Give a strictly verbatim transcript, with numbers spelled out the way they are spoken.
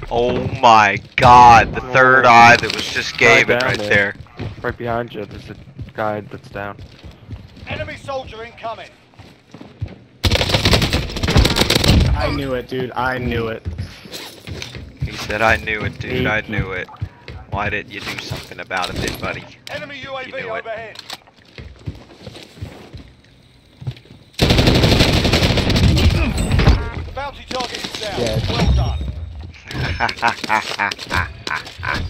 Oh my god, the third Oh. eye that was just Guy gave it down right there. there. Right behind you, there's a guy that's down. Enemy soldier incoming. I knew it, dude. I knew it. He said, I knew it, dude, I knew it. Why didn't you do something about it then, buddy? Enemy U A You V knew it. overhead. The bounty target is down. Yeah. Well done. Ha ha ha ha ha ha.